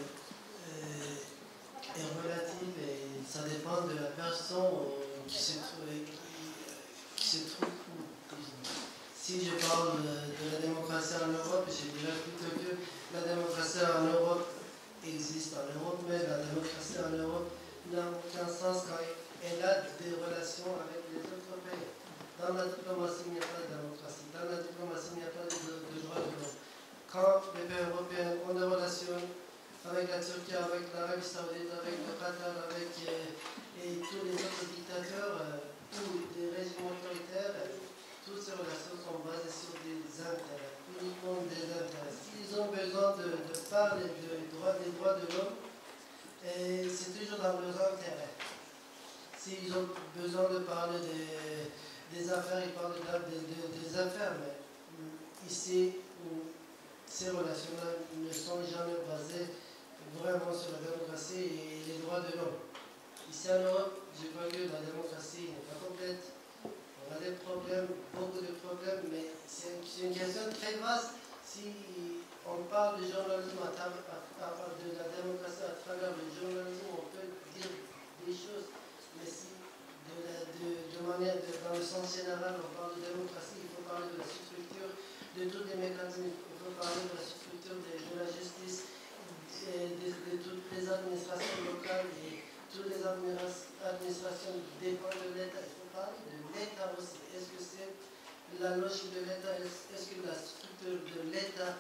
est relative et ça dépend de la personne qui se trouve, qui se trouve où. Si je parle de la démocratie en Europe, je dirais plutôt que la démocratie en Europe existe en Europe, mais la démocratie en Europe n'a aucun sens quand elle a des relations avec les autres pays. Dans la diplomatie, il n'y a pas de démocratie. Dans la diplomatie, il n'y a pas de, de droits de l'homme. Quand les pays européens ont des relations avec la Turquie, avec l'Arabie Saoudite, avec le Qatar, avec et, et tous les autres dictateurs, euh, ou des régimes autoritaires, euh, toutes ces relations sont basées sur des intérêts, uniquement des intérêts. S'ils ont besoin de, de parler de droits, des droits de l'homme, c'est toujours dans leurs intérêts. S'ils ont besoin de parler des, des affaires, ils parlent des, des, des affaires, mais ici, ces relations-là ne sont jamais basées vraiment sur la démocratie et les droits de l'homme. Ici en Europe, je crois que la démocratie n'est pas complète. On a des problèmes, beaucoup de problèmes, mais c'est une question très vaste. Si on parle du journalisme à travers de la démocratie à travers le journalisme, on peut dire des choses, mais si de, la, de, de manière, de, dans le sens général, on parle de démocratie, il faut parler de la structure de tous les mécanismes, il faut parler de la structure de, de la justice, de, de, de toutes les administrations locales et toutes les administrations dépendent de l'État. Il faut parler de l'État aussi. Est-ce que c'est la logique de l'État? Est-ce que la structure de l'État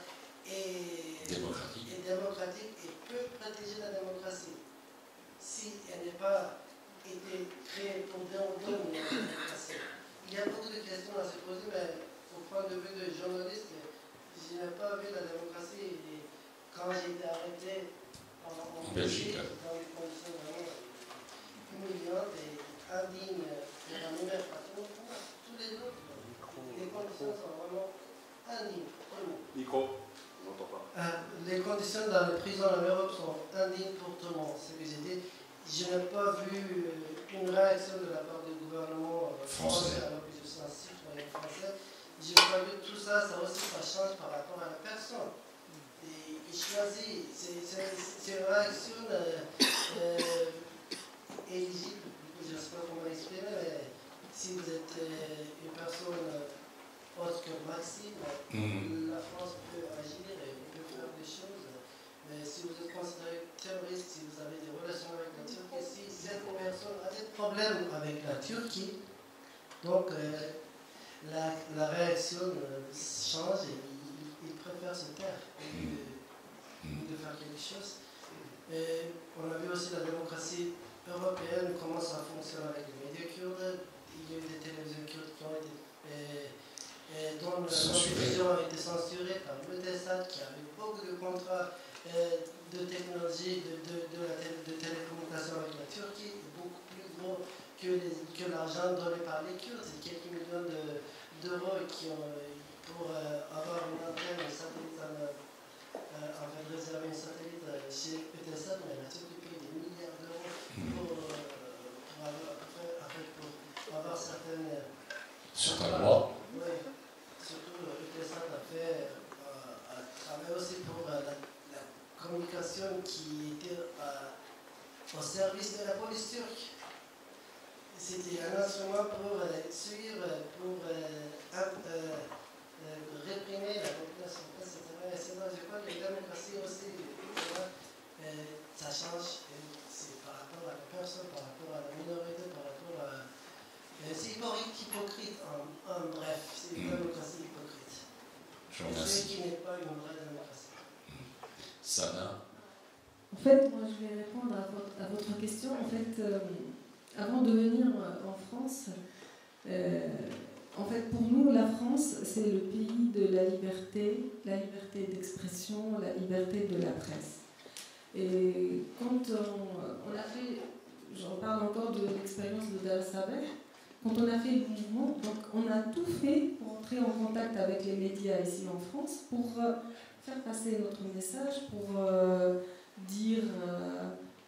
est démocratique. est démocratique et peut protéger la démocratie? Si elle n'est pas été créée pour démontrer la démocratie. Il y a beaucoup de questions à se poser, mais au point de vue de journaliste, je n'ai pas vu la démocratie et quand j'ai été arrêté en, en Belgique, dans des conditions vraiment humiliantes et indignes de la nouvelle patron, tous les autres, les conditions sont vraiment indignes. Micro, on n'entend pas. Euh, les conditions dans les prisons en Europe sont indignes pour tout le monde, c'est ce que j'ai dit. Je n'ai pas vu une réaction de la part du gouvernement français, alors que je suis un citoyen français. Je n'ai pas vu tout ça, ça aussi, ça change par rapport à la personne. Et il choisit, c'est une réaction euh, euh, éligible, je ne sais pas comment exprimer, mais si vous êtes euh, une personne euh, autre que Maxime, mmh. la France peut agir et peut faire des choses. Mais si vous êtes considéré terroriste, si vous avez des relations avec la Turquie, si cette personne a des problèmes avec la Turquie, donc euh, la, la réaction euh, change et il, il préfère se taire que de, de faire quelque chose. Et on a vu aussi la démocratie européenne comment ça fonctionne avec les médias kurdes. Il y a eu des télévisions kurdes qui ont été et, et dont la télévision a été censurée par le Tessat qui avait beaucoup de contrats euh, de technologie, de, de, de, la télé, de télécommunication avec la Turquie, beaucoup plus gros que, que l'argent donné par les Kurdes. C'est quelques millions d'euros de, qui ont, pour euh, avoir une antenne, un satellite, en, euh, en fait réserver une satellite euh, chez Eutelsat, mais la Turquie paye des milliards d'euros pour, euh, pour, avoir, en fait, pour avoir certaines... Certains droits. Oui, surtout Eutelsat a fait euh, un travail aussi pour euh, la, la communication qui était euh, au service de la police turque. C'était un instrument pour euh, suivre, pour euh, euh, euh, réprimer la population, et cetera et cetera. Je crois que la démocratie aussi, euh, ça change. C'est par rapport à la personne, par rapport à la minorité, par rapport à... Euh, c'est hypocrite, en, en bref. C'est une démocratie hypocrite. Je vous remercie. Ce qui n'est pas une vraie démocratie. Sana. En fait, moi je vais répondre à votre, à votre question. En fait, euh, avant de venir en France, euh, en fait, pour nous, la France, c'est le pays de la liberté, la liberté d'expression, la liberté de la presse. Et quand on, on a fait, j'en parle encore de l'expérience de Dar es Salaam, quand on a fait le mouvement, donc on a tout fait pour entrer en contact avec les médias ici en France, pour euh, faire passer notre message, pour euh, dire... Euh,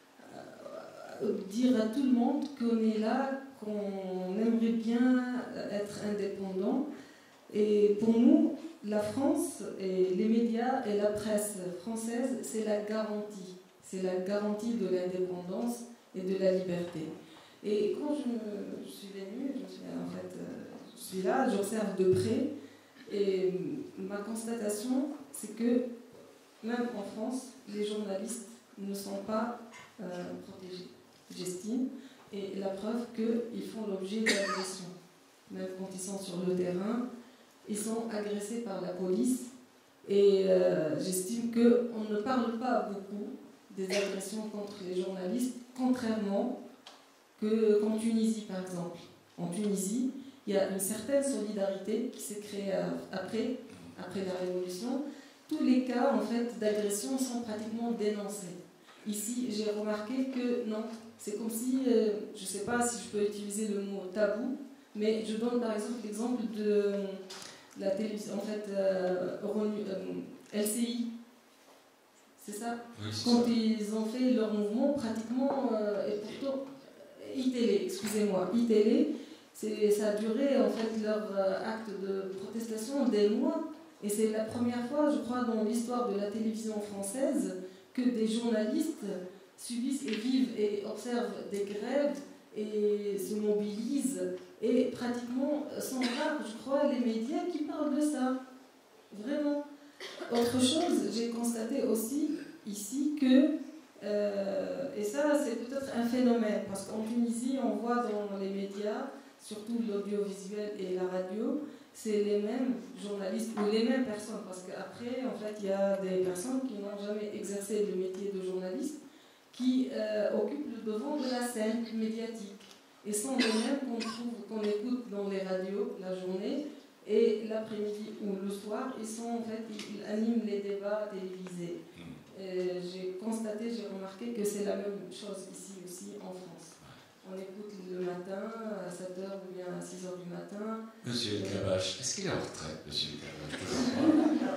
dire à tout le monde qu'on est là, qu'on aimerait bien être indépendant. Et pour nous, la France et les médias et la presse française, c'est la garantie. C'est la garantie de l'indépendance et de la liberté. Et quand je, me, je suis venue, je suis, en fait, je suis là, j'observe de près, et ma constatation, c'est que même en France, les journalistes ne sont pas euh, protégés. J'estime, et la preuve qu'ils font l'objet d'agressions. Même quand ils sont sur le terrain, ils sont agressés par la police, et euh, j'estime qu'on ne parle pas beaucoup des agressions contre les journalistes, contrairement qu'en Tunisie, par exemple. En Tunisie, il y a une certaine solidarité qui s'est créée après, après la Révolution. Tous les cas en fait, d'agression sont pratiquement dénoncés. Ici, j'ai remarqué que non, c'est comme si, euh, je ne sais pas si je peux utiliser le mot tabou, mais je donne par exemple l'exemple de euh, la télévision, en fait, euh, euh, L C I. C'est ça? Oui, Quand ça. ils ont fait leur mouvement, pratiquement, euh, et pourtant, I T L, excusez-moi, I T L, ça a duré en fait leur acte de protestation des mois. Et c'est la première fois, je crois, dans l'histoire de la télévision française que des journalistes subissent et vivent et observent des grèves et se mobilisent. Et pratiquement sont rares, je crois, les médias qui parlent de ça. Vraiment. Autre chose, j'ai constaté aussi ici que, euh, et ça c'est peut-être un phénomène, parce qu'en Tunisie, on voit dans les médias, surtout l'audiovisuel et la radio, c'est les mêmes journalistes ou les mêmes personnes, parce qu'après, en fait, il y a des personnes qui n'ont jamais exercé le métier de journaliste, qui euh, occupent le devant de la scène médiatique. Et sont les mêmes qu'on trouve, qu'on écoute dans les radios la journée, et l'après-midi ou le soir, ils sont en fait, ils animent les débats télévisés. Et j'ai constaté, j'ai remarqué que c'est la même chose ici aussi en France. On écoute le matin à sept heures ou bien à six heures du matin. Monsieur El Kabbach, est-ce qu'il est en retraite, Monsieur El Kabbach?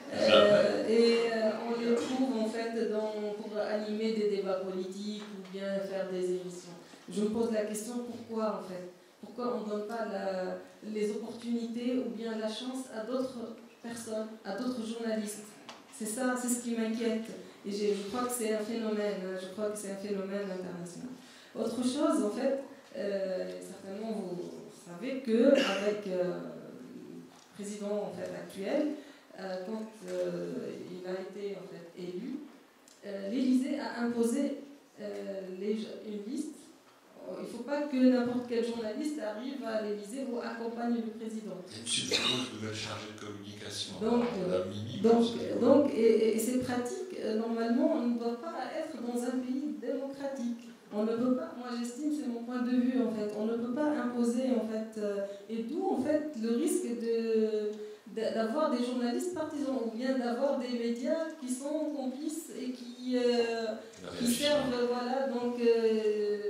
euh, Et euh, on les trouve en fait dans, pour animer des débats politiques ou bien faire des émissions. Je me pose la question, pourquoi en fait? Pourquoi on ne donne pas la, les opportunités ou bien la chance à d'autres personnes, à d'autres journalistes? C'est ça, c'est ce qui m'inquiète. Et je, je crois que c'est un phénomène, hein, je crois que c'est un phénomène international. Autre chose, en fait, euh, certainement vous savez qu'avec euh, le président en fait, actuel, euh, quand euh, il a été en fait, élu, euh, l'Élysée a imposé euh, les, une liste. Il ne faut pas que n'importe quel journaliste arrive à l'Élysée ou accompagne le président. Il y a une suppose nouvelle chargée de communication. Donc, la Mimi, donc, donc et, et c'est pratique. Normalement, on ne doit pas être dans un pays démocratique. On ne peut pas, moi j'estime, c'est mon point de vue en fait, on ne peut pas imposer en fait, euh, et d'où en fait le risque de, d'avoir des journalistes partisans ou bien d'avoir des médias qui sont complices et qui, euh, qui servent, voilà, donc euh,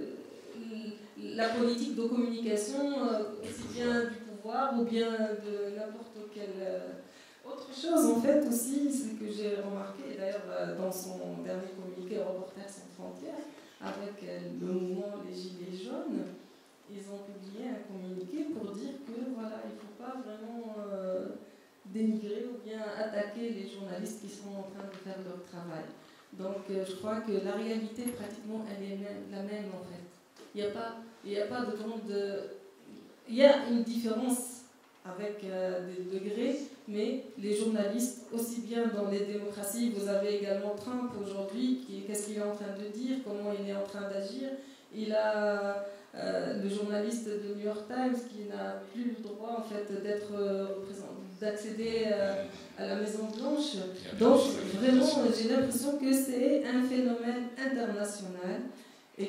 la politique de communication, euh, aussi bien du pouvoir ou bien de n'importe quelle euh, autre chose en fait aussi, c'est que j'ai remarqué d'ailleurs euh, dans son dernier communiqué Reporters sans frontières, avec le mouvement Les Gilets jaunes, ils ont publié un communiqué pour dire que voilà, il ne faut pas vraiment euh, dénigrer ou bien attaquer les journalistes qui sont en train de faire leur travail. Donc euh, je crois que la réalité pratiquement elle est même, la même en fait. Il n'y a pas, il n'y a pas de grande, il y a une différence avec euh, des degrés, mais les journalistes, aussi bien dans les démocraties, vous avez également Trump aujourd'hui, qui, qu'est-ce qu'il est en train de dire, comment il est en train d'agir. Il a euh, le journaliste de New York Times qui n'a plus le droit en fait d'être euh, d'accéder euh, à la Maison Blanche. Donc vraiment, j'ai l'impression que c'est un phénomène international et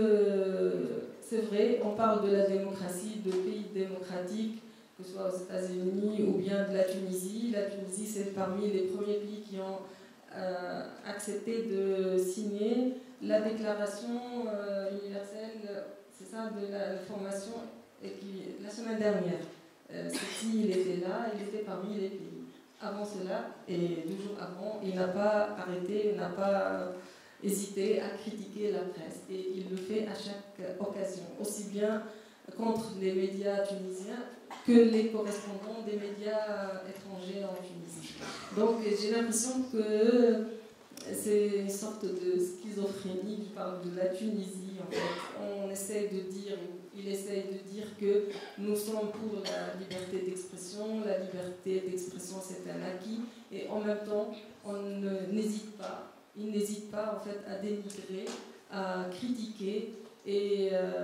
que c'est vrai, on parle de la démocratie, de pays démocratiques, que ce soit aux États-Unis ou bien de la Tunisie. La Tunisie, c'est parmi les premiers pays qui ont euh, accepté de signer la déclaration euh, universelle, c'est ça, de la, la formation, et qui, la semaine dernière. Euh, Ceci, il était là, il était parmi les pays. Avant cela, et deux jours avant, il n'a pas arrêté, il n'a pas hésité à critiquer la presse. Et il le fait à chaque occasion, aussi bien contre les médias tunisiens que les correspondants des médias étrangers en Tunisie. Donc j'ai l'impression que c'est une sorte de schizophrénie. Je parle de la Tunisie en fait. On essaye de dire, il essaye de dire que nous sommes pour la liberté d'expression. La liberté d'expression c'est un acquis et en même temps on n'hésite pas, il n'hésite pas en fait à dénigrer, à critiquer et euh,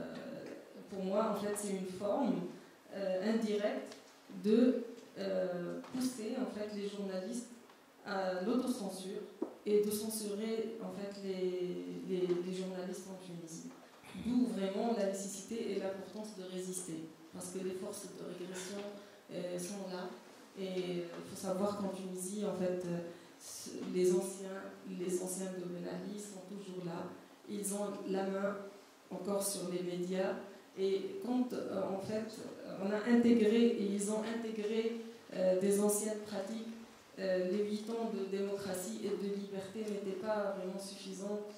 pour moi en fait c'est une forme euh, indirecte de euh, pousser en fait les journalistes à l'autocensure et de censurer en fait les, les, les journalistes en Tunisie. D'où vraiment la nécessité et l'importance de résister. Parce que les forces de régression euh, sont là. Et il faut savoir qu'en Tunisie, en fait, euh, les anciens, les anciens de Ben Ali sont toujours là. Ils ont la main encore sur les médias. Et quand euh, en fait, on a intégré, et ils ont intégré euh, des anciennes pratiques, Euh, les huit ans de démocratie et de liberté n'étaient pas vraiment suffisants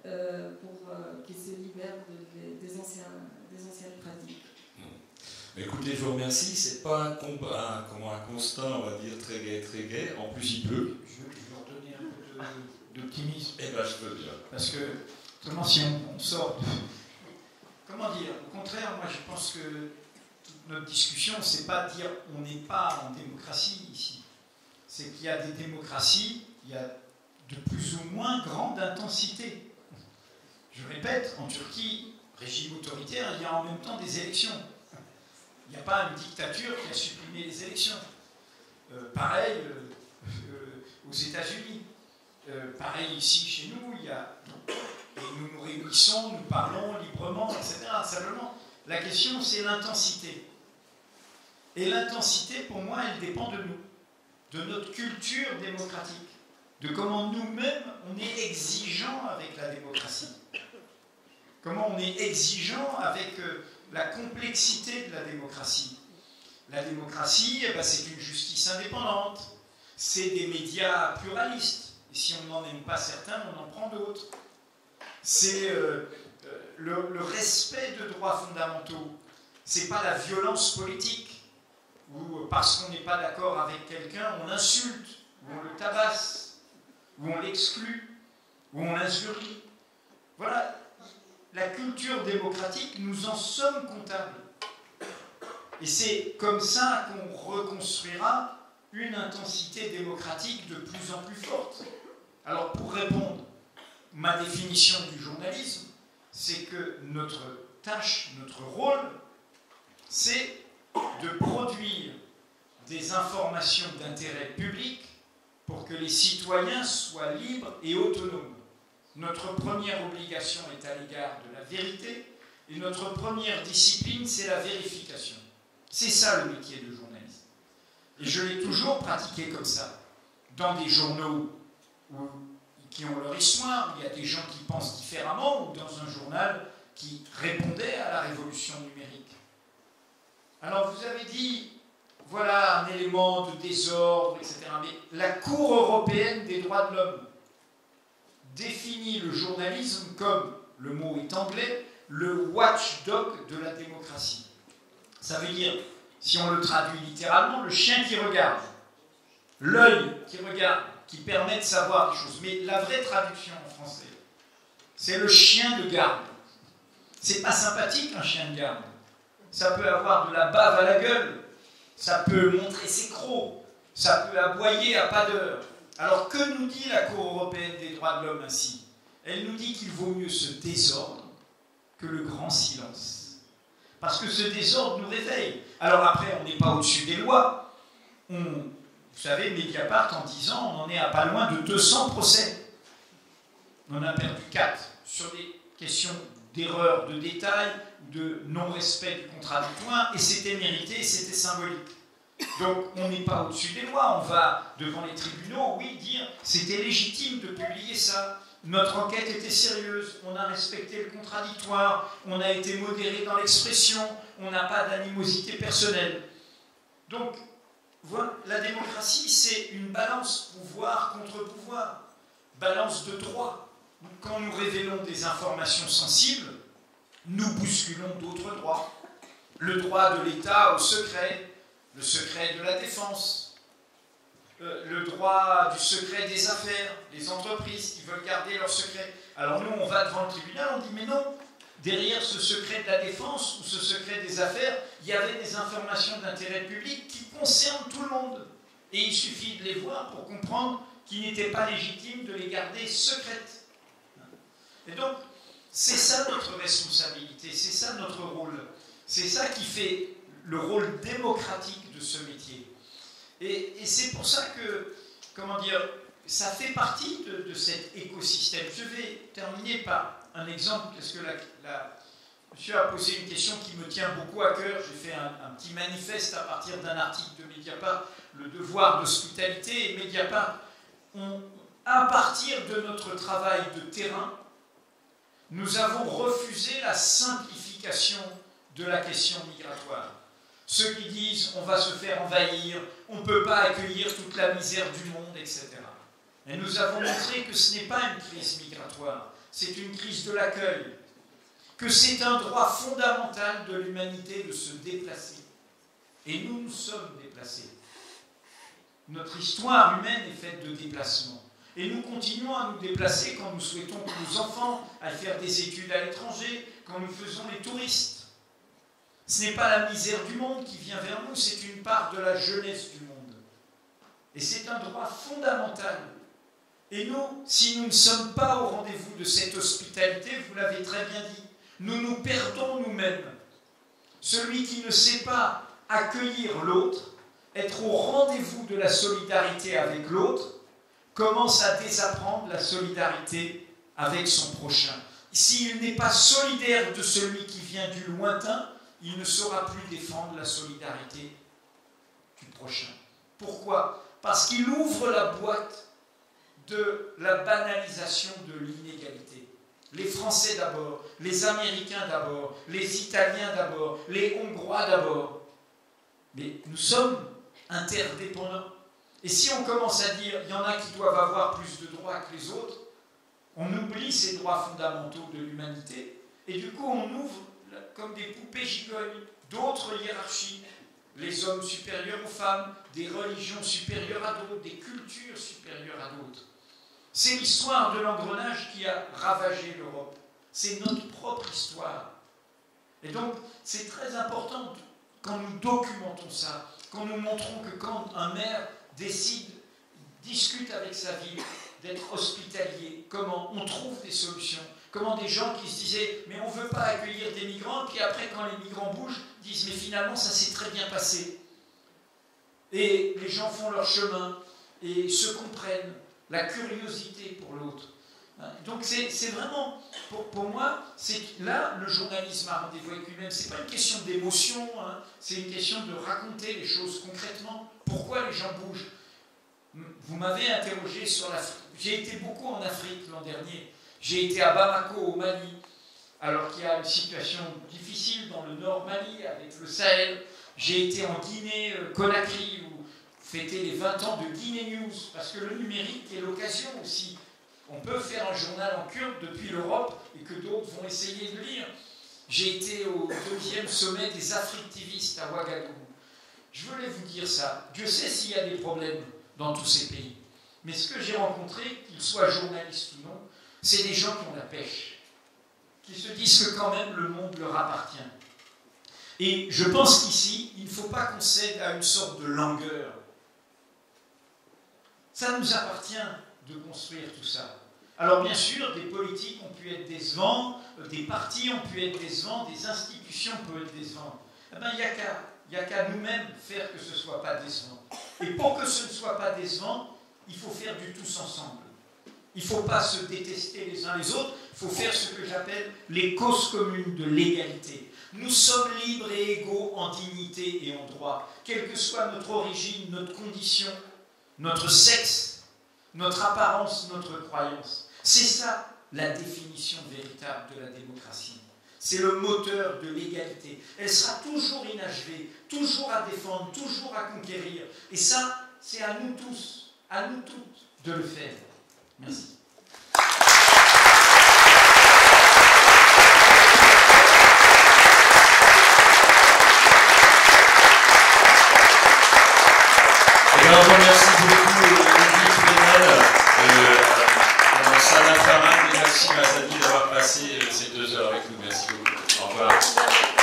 euh, pour euh, qu'ils se libèrent de, de, des, anciens, des anciennes pratiques. Écoutez, je vous remercie. C'est pas un, combat, un, comment, un constat, on va dire, très gai, très gai. En plus, il pleut. Je veux, je veux redonner un peu d'optimisme. Eh bien, je veux bien. Parce que, autrement, si on, on sort de... Comment dire? Au contraire, moi, je pense que toute notre discussion, c'est pas dire on n'est pas en démocratie ici. C'est qu'il y a des démocraties, il y a de plus ou moins grande intensité. Je répète, en Turquie, régime autoritaire, il y a en même temps des élections. Il n'y a pas une dictature qui a supprimé les élections. Euh, pareil euh, euh, aux États-Unis. Euh, pareil ici, chez nous, il y a... Et nous nous réunissons, nous parlons librement, et cetera. Simplement, la question, c'est l'intensité. Et l'intensité, pour moi, elle dépend de nous, de notre culture démocratique, de comment nous-mêmes, on est exigeants avec la démocratie. Comment on est exigeant avec euh, la complexité de la démocratie. La démocratie, eh ben, c'est une justice indépendante, c'est des médias pluralistes. Et si on n'en aime pas certains, on en prend d'autres. C'est euh, le, le respect de droits fondamentaux. C'est pas la violence politique, où parce qu'on n'est pas d'accord avec quelqu'un, on l'insulte, ou on le tabasse, ou on l'exclut, ou on l'injurie. Voilà. La culture démocratique, nous en sommes comptables. Et c'est comme ça qu'on reconstruira une intensité démocratique de plus en plus forte. Alors, pour répondre, ma définition du journalisme, c'est que notre tâche, notre rôle, c'est de produire des informations d'intérêt public pour que les citoyens soient libres et autonomes. Notre première obligation est à l'égard de la vérité, et notre première discipline, c'est la vérification. C'est ça le métier de journaliste. Et je l'ai toujours pratiqué comme ça. Dans des journaux où, qui ont leur histoire, où il y a des gens qui pensent différemment, ou dans un journal qui répondait à la révolution numérique. Alors vous avez dit, voilà un élément de désordre, et cetera. Mais la Cour européenne des droits de l'homme définit le journalisme comme, le mot est anglais, le watchdog de la démocratie. Ça veut dire, si on le traduit littéralement, le chien qui regarde, l'œil qui regarde, qui permet de savoir des choses. Mais la vraie traduction en français, c'est le chien de garde. C'est pas sympathique un chien de garde. Ça peut avoir de la bave à la gueule, ça peut montrer ses crocs, ça peut aboyer à pas d'heure. Alors que nous dit la Cour européenne des droits de l'homme ainsi? Elle nous dit qu'il vaut mieux ce désordre que le grand silence. Parce que ce désordre nous réveille. Alors après, on n'est pas au-dessus des lois. On, vous savez, Mediapart, en dix ans, on en est à pas loin de deux cents procès. On en a perdu quatre sur des questions d'erreur de détail, de non-respect du contradictoire, et c'était mérité, et c'était symbolique. Donc on n'est pas au-dessus des lois, on va devant les tribunaux, oui, dire c'était légitime de publier ça, notre enquête était sérieuse, on a respecté le contradictoire, on a été modéré dans l'expression, on n'a pas d'animosité personnelle. Donc voilà, la démocratie, c'est une balance pouvoir contre pouvoir, balance de droit. Quand nous révélons des informations sensibles, nous bousculons d'autres droits. Le droit de l'État au secret, le secret de la défense, euh, le droit du secret des affaires, les entreprises qui veulent garder leur secret. Alors nous, on va devant le tribunal, on dit mais non, derrière ce secret de la défense ou ce secret des affaires, il y avait des informations d'intérêt public qui concernent tout le monde. Et il suffit de les voir pour comprendre qu'il n'était pas légitime de les garder secrètes. Et donc, c'est ça notre responsabilité, c'est ça notre rôle. C'est ça qui fait le rôle démocratique de ce métier. Et, et c'est pour ça que, comment dire, ça fait partie de, de cet écosystème. Je vais terminer par un exemple, parce que la, la, monsieur a posé une question qui me tient beaucoup à cœur. J'ai fait un, un petit manifeste à partir d'un article de Mediapart, le devoir d'hospitalité. Et Mediapart, on, à partir de notre travail de terrain, nous avons refusé la simplification de la question migratoire. Ceux qui disent on va se faire envahir, on ne peut pas accueillir toute la misère du monde, et cetera. Et nous avons montré que ce n'est pas une crise migratoire, c'est une crise de l'accueil, que c'est un droit fondamental de l'humanité de se déplacer. Et nous, nous sommes déplacés. Notre histoire humaine est faite de déplacements. Et nous continuons à nous déplacer quand nous souhaitons que nos enfants aillent faire des études à l'étranger, quand nous faisons les touristes. Ce n'est pas la misère du monde qui vient vers nous, c'est une part de la jeunesse du monde. Et c'est un droit fondamental. Et nous, si nous ne sommes pas au rendez-vous de cette hospitalité, vous l'avez très bien dit, nous nous perdons nous-mêmes. Celui qui ne sait pas accueillir l'autre, être au rendez-vous de la solidarité avec l'autre, commence à désapprendre la solidarité avec son prochain. S'il n'est pas solidaire de celui qui vient du lointain, il ne saura plus défendre la solidarité du prochain. Pourquoi? Parce qu'il ouvre la boîte de la banalisation de l'inégalité. Les Français d'abord, les Américains d'abord, les Italiens d'abord, les Hongrois d'abord. Mais nous sommes interdépendants. Et si on commence à dire il y en a qui doivent avoir plus de droits que les autres, on oublie ces droits fondamentaux de l'humanité et du coup on ouvre comme des poupées gigognes d'autres hiérarchies, les hommes supérieurs aux femmes, des religions supérieures à d'autres, des cultures supérieures à d'autres. C'est l'histoire de l'engrenage qui a ravagé l'Europe. C'est notre propre histoire. Et donc c'est très important quand nous documentons ça, quand nous montrons que quand un maire décide, discute avec sa ville, d'être hospitalier, comment on trouve des solutions, comment des gens qui se disaient mais on ne veut pas accueillir des migrants, puis après quand les migrants bougent, disent mais finalement ça s'est très bien passé. Et les gens font leur chemin et se comprennent, la curiosité pour l'autre. Donc c'est vraiment, pour, pour moi, c'est là le journalisme à rendez-vous avec lui-même. C'est pas une question d'émotion, hein, c'est une question de raconter les choses concrètement. Pourquoi les gens bougent? Vous m'avez interrogé sur l'Afrique. J'ai été beaucoup en Afrique l'an dernier. J'ai été à Bamako, au Mali, alors qu'il y a une situation difficile dans le nord Mali, avec le Sahel. J'ai été en Guinée, euh, Conakry, où fêter les vingt ans de Guinée News, parce que le numérique est l'occasion aussi. On peut faire un journal en kurde depuis l'Europe et que d'autres vont essayer de lire. J'ai été au deuxième sommet des Africtivistes à Ouagadougou. Je voulais vous dire ça. Dieu sait s'il y a des problèmes dans tous ces pays. Mais ce que j'ai rencontré, qu'ils soient journalistes ou non, c'est des gens qui ont la pêche, qui se disent que quand même le monde leur appartient. Et je pense qu'ici, il ne faut pas qu'on cède à une sorte de langueur. Ça nous appartient de construire tout ça. Alors bien sûr, des politiques ont pu être décevants, des partis ont pu être décevants, des institutions peuvent être décevantes. Eh bien, il n'y a qu'à il n'y a qu'à nous-mêmes faire que ce ne soit pas décevant. Et pour que ce ne soit pas décevant, il faut faire du tous ensemble. Il ne faut pas se détester les uns les autres, il faut faire ce que j'appelle les causes communes de l'égalité. Nous sommes libres et égaux en dignité et en droit, quelle que soit notre origine, notre condition, notre sexe, notre apparence, notre croyance. C'est ça la définition véritable de la démocratie. C'est le moteur de l'égalité. Elle sera toujours inachevée, toujours à défendre, toujours à conquérir. Et ça, c'est à nous tous, à nous toutes de le faire. Merci. Et bien, on remercie beaucoup Edith Plenel, euh, Sana Farhan et Maxime Azadi d'avoir passé ces deux heures avec nous. Merci beaucoup. Au revoir.